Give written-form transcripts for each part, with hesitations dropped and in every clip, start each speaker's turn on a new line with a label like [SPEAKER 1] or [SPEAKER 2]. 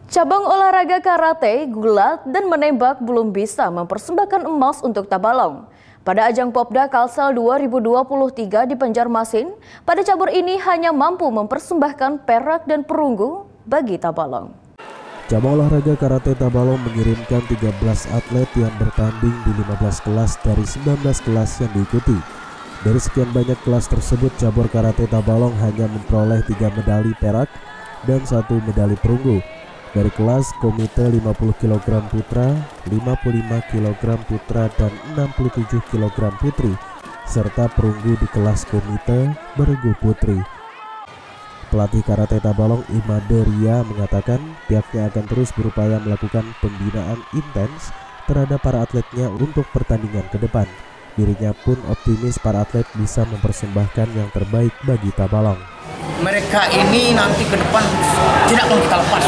[SPEAKER 1] Cabang olahraga karate, gulat, dan menembak belum bisa mempersembahkan emas untuk Tabalong. Pada ajang Popda Kalsel 2023 di Banjarmasin, pada cabur ini hanya mampu mempersembahkan perak dan perunggu bagi Tabalong.
[SPEAKER 2] Cabang olahraga karate Tabalong mengirimkan 13 atlet yang bertanding di 15 kelas dari 19 kelas yang diikuti. Dari sekian banyak kelas tersebut, cabur karate Tabalong hanya memperoleh 3 medali perak dan 1 medali perunggu. Dari kelas komite 50 kg putra, 55 kg putra, dan 67 kg putri, serta perunggu di kelas komite bergu putri. Pelatih karate Tabalong Imade Ria mengatakan pihaknya akan terus berupaya melakukan pembinaan intens terhadap para atletnya untuk pertandingan ke depan. Dirinya pun optimis para atlet bisa mempersembahkan yang terbaik bagi Tabalong.
[SPEAKER 3] Mereka ini nanti ke depan tidak akan kita lepas.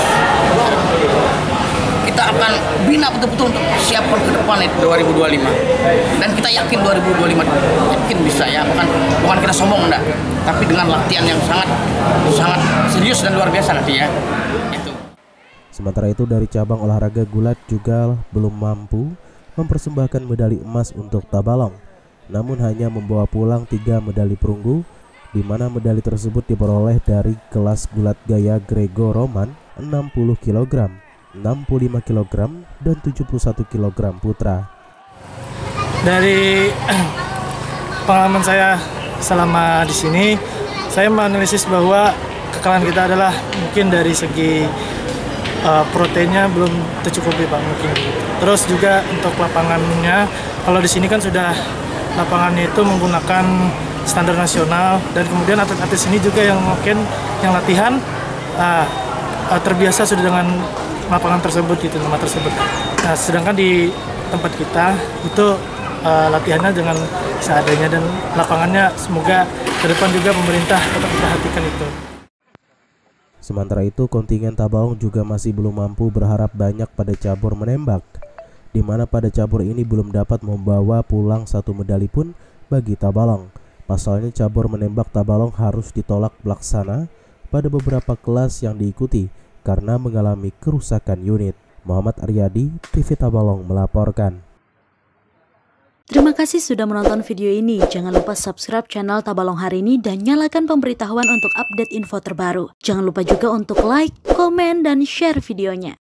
[SPEAKER 3] Kita akan bina betul-betul untuk persiapan ke depan itu 2025. Dan kita yakin 2025 yakin bisa ya, bukan kita sombong enggak, tapi dengan latihan yang sangat serius dan luar biasa nanti ya. Itu.
[SPEAKER 2] Sementara itu dari cabang olahraga gulat juga belum mampu mempersembahkan medali emas untuk Tabalong, namun hanya membawa pulang 3 medali perunggu, di mana medali tersebut diperoleh dari kelas gulat gaya Grego-Roman 60 kg, 65 kg, dan 71 kg putra.
[SPEAKER 4] Dari pengalaman saya selama di sini, saya menganalisis bahwa kekalahan kita adalah mungkin dari segi proteinnya belum tercukupi Pak, mungkin. Terus juga untuk lapangannya, kalau di sini kan sudah lapangannya itu menggunakan standar nasional, dan kemudian atlet-atlet sini juga yang mungkin yang latihan terbiasa sudah dengan lapangan tersebut gitu, nama tersebut. Nah, sedangkan di tempat kita itu latihannya dengan seadanya, dan lapangannya semoga ke depan juga pemerintah tetap memperhatikan itu.
[SPEAKER 2] Sementara itu kontingen Tabalong juga masih belum mampu berharap banyak pada cabur menembak, di mana pada cabur ini belum dapat membawa pulang 1 medali pun bagi Tabalong. Pasalnya cabur menembak Tabalong harus ditolak pelaksana pada beberapa kelas yang diikuti karena mengalami kerusakan unit. Muhammad Aryadi, TV Tabalong melaporkan.
[SPEAKER 5] Terima kasih sudah menonton video ini. Jangan lupa subscribe channel Tabalong Hari Ini dan nyalakan pemberitahuan untuk update info terbaru. Jangan lupa juga untuk like, komen, dan share videonya.